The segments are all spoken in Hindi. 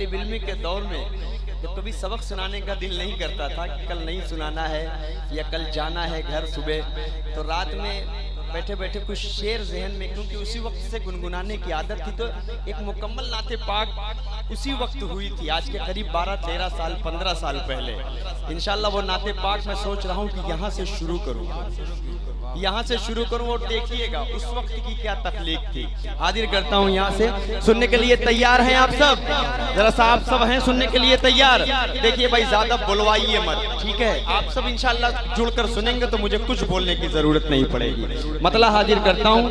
तालिब इल्मी के दौर में जब कभी सबक सुनाने का दिल नहीं करता था कि कल नहीं सुनाना है या कल जाना है घर सुबह, तो रात में बैठे बैठे कुछ शेर जहन में, क्योंकि उसी वक्त से गुनगुनाने की आदत थी, तो एक मुकम्मल नाते पाक उसी वक्त हुई थी, आज के करीब 12-13 साल 15 साल पहले। इंशाल्लाह वो नाते पाक मैं सोच रहा हूँ कि यहाँ से शुरू करूँ, यहाँ से शुरू करूँ और देखिएगा उस वक्त की क्या तख्लीक थी। हाजिर करता हूँ यहाँ से। सुनने के लिए तैयार हैं आप सब? जरा सा आप सब हैं सुनने के लिए तैयार? देखिए भाई, ज्यादा बुलवाइए मत, ठीक है? आप सब इंशाल्लाह जुड़कर सुनेंगे तो मुझे कुछ बोलने की जरूरत नहीं पड़ेगी। मतलब हाजिर करता हूँ,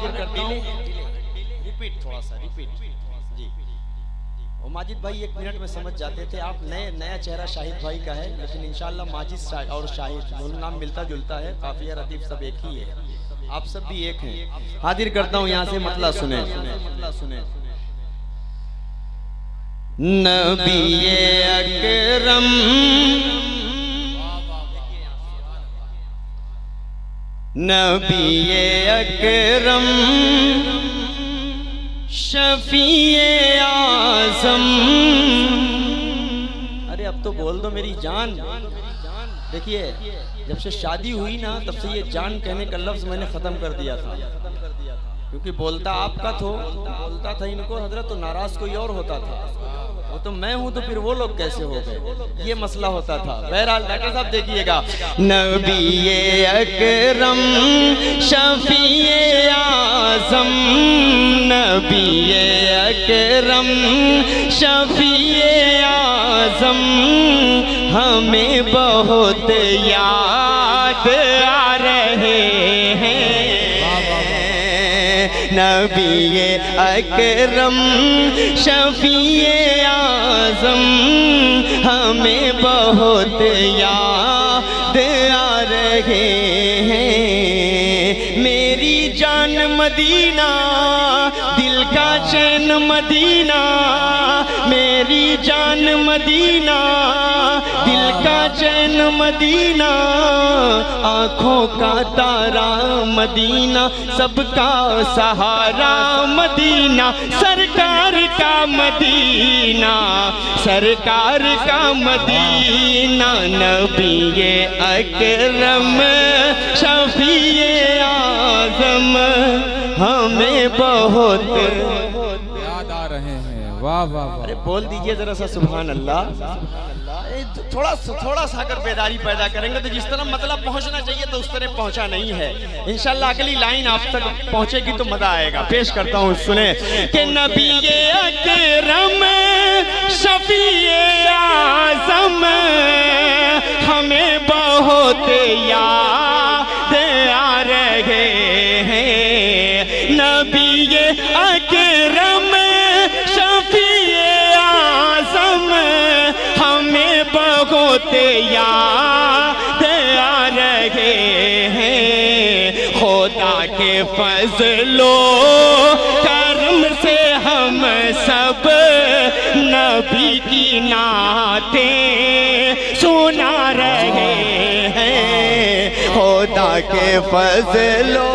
रिपीट थोड़ा सा रिपीट जी। माजिद भाई 1 मिनट में समझ जाते थे। आप नया चेहरा शाहिद भाई का है, लेकिन इंशाल्लाह माजिद और शाहिद दोनों नाम मिलता जुलता है, काफिया रतीफ सब एक ही है, आप सब भी एक हैं। हाजिर करता हूँ यहाँ से, मतलब सुने। नबी अकरम नबी अकरम शफीए आज़म। अरे अब तो बोल दो मेरी जान। देखिए, जब से शादी हुई ना तब से ये जान कहने का लफ्ज मैंने खत्म कर दिया था, क्योंकि बोलता आपका बोलता था इनको हजरत, तो नाराज कोई और होता था। वो तो मैं हूं तो फिर वो लोग कैसे हो गए, ये मसला होता था। बहरहाल डॉक्टर साहब देखिएगा, नबी अकरम शफीए आज़म, नबी अकरम शफीए आज़म, हमें बहुत याद आ रहे हैं। नबी अकरम शफीए आज़म, हमें बहुत याद आ रहे हैं। मेरी जान मदीना, दिल का चैन मदीना, मेरी जान मदीना, दिल का चैन मदीना, आँखों का तारा मदीना, सबका सहारा मदीना, सरकार का मदीना, सरकार का मदीना, नबी अकरम शफीए आज़म, हमें बहुत याद आ रहे हैं। वाह वाह वाह। अरे बोल दीजिए जरा सा सुभान अल्लाह। थोड़ा सा अगर बेदारी पैदा करेंगे तो जिस तरह मतलब पहुंचना चाहिए तो उस तरह पहुंचा नहीं है। इंशाल्लाह अगली लाइन आप तक पहुंचेगी तो मजा आएगा। पेश करता हूं, सुने कि नबी अकरम शफीए आज़म, हमें बहुत याद आ रहे हैं। नबी अकरम शफीए आज़म, हमें बहुत याद आ रहे हैं। खुदा के फजलो करम से हम सब नबी की नातें सुना रहे हैं। खुदा के फजलो।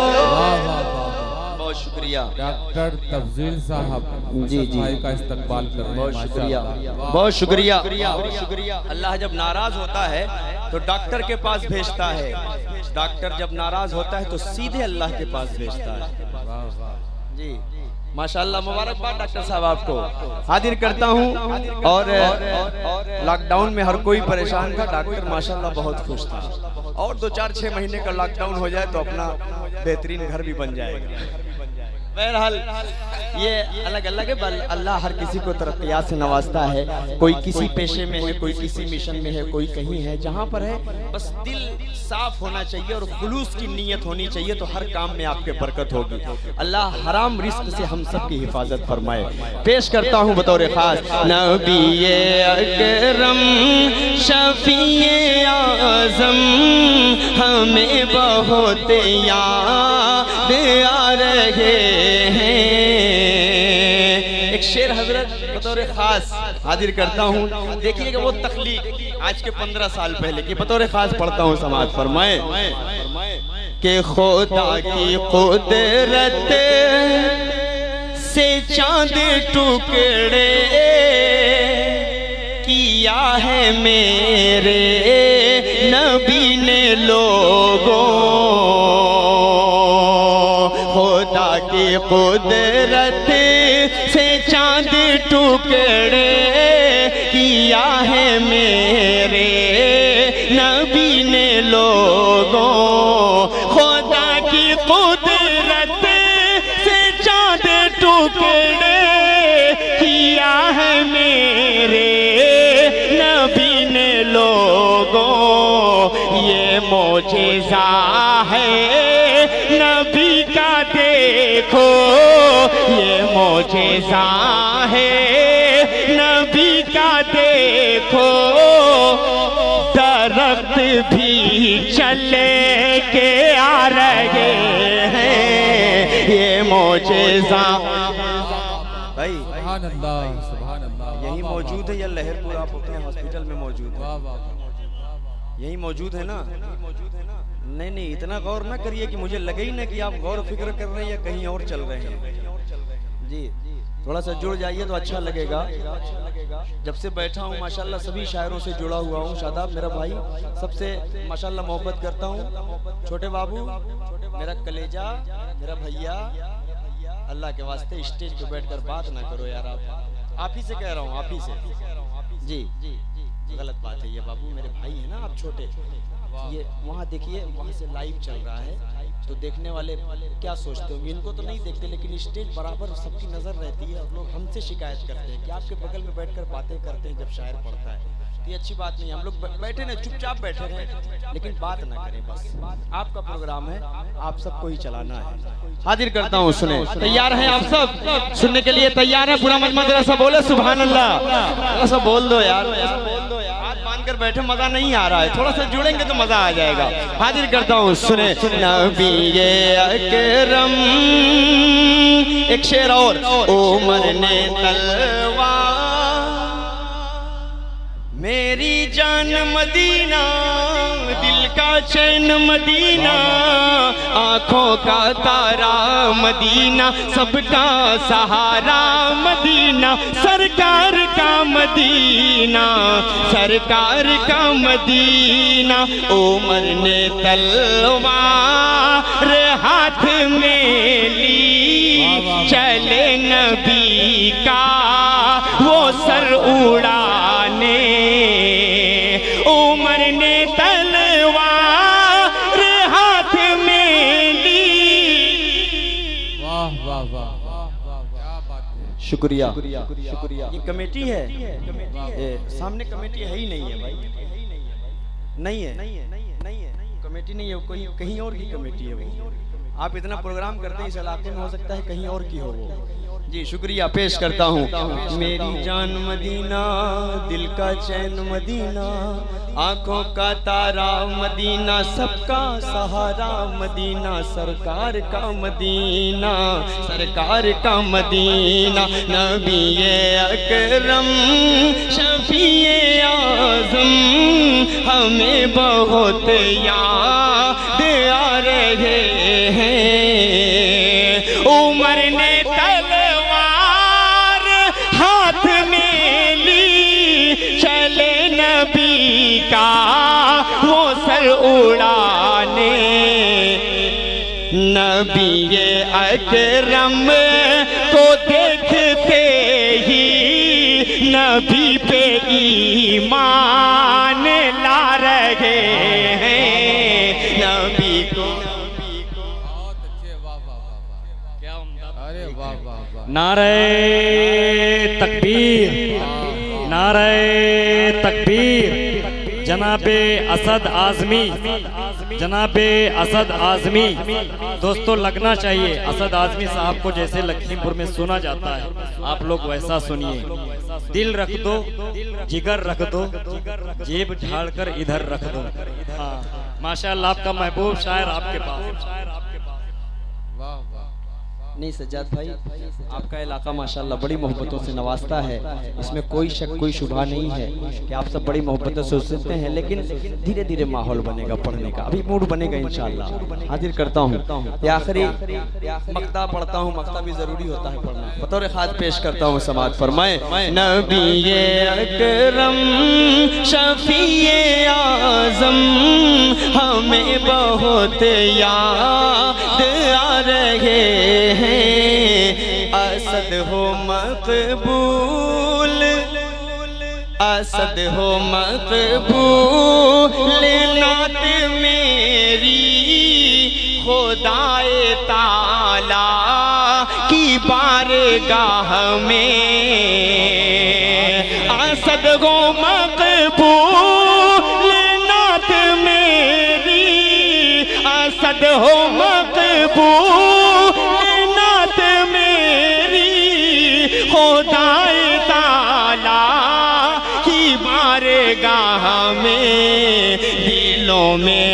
डॉक्टर तफजील साहब जी भाई का इस्तकबाल कर रहे हैं। बहुत शुक्रिया, बहुत शुक्रिया, बहुत शुक्रिया। अल्लाह जब नाराज होता है तो डॉक्टर के पास भेजता है, डॉक्टर जब नाराज होता है तो सीधे अल्लाह के पास भेजता है। जी माशाल्लाह, मुबारकबाद डॉक्टर साहब आपको। हाजिर करता हूँ। और लॉकडाउन में हर कोई परेशान था, डॉक्टर माशाल्लाह बहुत खुश था। और 2-4-6 महीने का लॉकडाउन हो जाए तो अपना बेहतरीन घर भी बन जाएगा। बहरहाल ये अलग अलग है, अल्लाह हर किसी को तरक्कियात से नवाजता है। कोई किसी पेशे में है, कोई किसी मिशन में है, कोई कहीं है। जहाँ पर है बस दिल साफ होना चाहिए और खुलूस की नीयत होनी चाहिए, तो हर काम में आपके बरकत होगी। अल्लाह हराम रिस्क से हम सब की हिफाजत फरमाए। पेश करता हूँ बतौर खास, नबी अकरम शफीए आज़म, हमें बहुत याद आ रहे हैं। एक शेर हजरत बतौर खास हाजिर करता हूँ। देखिएगा वो तख्लीक आज के 15 साल पहले की बतौर खास पढ़ता हूँ, समाज फरमाए कि खुदा की कुदरत से चांद टुकड़े किया है मेरे नबी ने लोगों, खुदा की कुदरत से चांद टुकड़े किया है मेरे नबी ने लोगों, खुदा की कुदरत से चांद टुकड़े किया है मेरे नबी ने लोगों। ये मोजेज़ा है नबी का देखो, ये मोजेज़ा है नबी का देखो, दरख्त भी चले के आ रहे हैं, ये मोजेज़ा। भाई सुभान अल्लाह, सुभान अल्लाह। यही मौजूद है या लहरपुर आप अपने हॉस्पिटल में मौजूद है? यही मौजूद है ना? नहीं नहीं, इतना गौर ना करिए कि मुझे लगे ही ना कि आप गौर फिक्र कर रहे हैं या कहीं और चल रहे हैं। जी थोड़ा सा जुड़ जाइए तो अच्छा लगेगा। जब से बैठा हूँ माशाल्लाह सभी शायरों से जुड़ा हुआ हूँ। शादाब मेरा भाई, सबसे माशाल्लाह मोहब्बत करता हूँ। छोटे बाबू मेरा कलेजा, मेरा भैया, अल्लाह के वास्ते स्टेज पे बैठकर बात ना करो यार। आप ही से कह रहा हूँ, आप ही से। जी गलत बात है ये बाबू, मेरे भाई है ना आप छोटे। ये वहाँ देखिए, वहाँ से लाइव चल रहा है तो देखने वाले क्या सोचते होंगे, इनको तो नहीं देखते लेकिन स्टेज बराबर सबकी नज़र रहती है। लोग हमसे शिकायत करते हैं कि आपके बगल में बैठकर बातें करते हैं जब शायर पढ़ता है, तो ये अच्छी बात नहीं। हम लोग बैठे ना, चुपचाप बैठे रहें लेकिन बात ना करें। बस आपका प्रोग्राम है, आप सबको ही चलाना है। हाजिर करता हूँ, सुने। तैयार हैं आप सब? सुनने के लिए तैयार है? पूरा मजमा जरा सा बोले सुभान अल्लाह, जरा सा बोल दो यार, बोल दो यार। हाथ बांध कर बैठे मजा नहीं आ रहा है, थोड़ा सा जुड़ेंगे तो मजा आ जाएगा। हाजिर करता हूँ, सुने। नबी अकरम, एक शेर और। उमर ने तलवार, मेरी जान मदीना, दिल का चैन मदीना, आँखों का तारा मदीना, सबका सहारा मदीना, सरकार का मदीना, सरकार का मदीना। उमर ने तलवार हाथ में ली, चले नबी का वो सर उड़ाने। उमर ने तलवार हाथ में ली। वाह वाह वाह वाह, क्या बात है। शुक्रिया शुक्रिया। ये कमेटी है, सामने कमेटी है ही नहीं है भाई, नहीं है कमेटी, नहीं है कोई, कहीं और की कमेटी है वो। आप इतना प्रोग्राम करते हैं इस इलाके में, हो सकता है कहीं और की हो वो। जी शुक्रिया पेश करता हूँ। मेरी जान मदीना, दिल का चैन मदीना, आँखों का तारा मदीना, सबका सहारा मदीना, सरकार का मदीना, सरकार का मदीना। नबी अकरम शफीए आज़म हमें बहुत याद आ रहे हैं। उमर ने नबी का वो सर उड़ाने। नबी अकरम को देखते ही नबी पे ईमान ला रहे हैं। नबी को बहुत अच्छे, वाह वाह वाह, क्या उम्दा। अरे वाह वाह वाह। नारे तकबीर, नारे तकबीर। जनाबे असद आज़मी, जनाबे असद आज़मी। दोस्तों लगना चाहिए, असद आज़मी साहब को जैसे लखीमपुर में सुना जाता है, आप लोग वैसा सुनिए। दिल रख दो, जिगर रख दो, जेब झाड़ कर इधर रख दो। हाँ माशाअल्लाह, आपका महबूब शायर आपके पास। वाह वाह। नहीं सज्जाद भाई, आपका इलाका माशाल्लाह बड़ी मोहब्बतों से नवाजता है, इसमें कोई शक कोई शुबा नहीं है कि आप सब बड़ी मोहब्बतों से सुनते हैं, लेकिन धीरे धीरे माहौल बनेगा पढ़ने का, अभी मूड बनेगा इंशाल्लाह। हाजिर करता हूँ ये आखिरी मक्ता पढ़ता हूँ, मक्ता भी जरूरी होता है पढ़ना। बतौर खास पेश करता हूँ, समात फरमाए। नबी अकरम शफीए आज़म हमें बहुत याद आ रहे हैं, असद हो मकबूल, असद हो मकबूल नात मेरी खुदाए ताला की बारगाह में, असद हो मकबूल नात मेरी, असद हो मकबूल नात मेरी खुदाए ताला की बारगाह में, दिलों में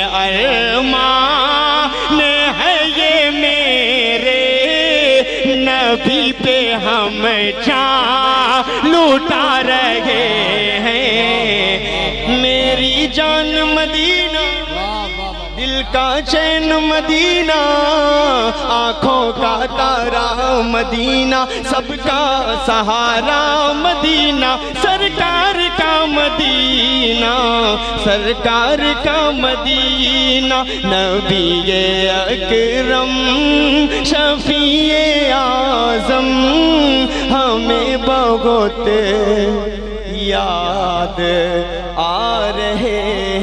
अरमान है ये मेरे, नबी पे हम जान लूटा रहे हैं। मेरी जान मदीना, दिल का चैन मदीना, आँखों का तारा मदीना, सबका सहारा मदीना, सरकार का मदीना, सरकार का मदीना। नबी अकरम शफीए आज़म हमें बहुत याद आ रहे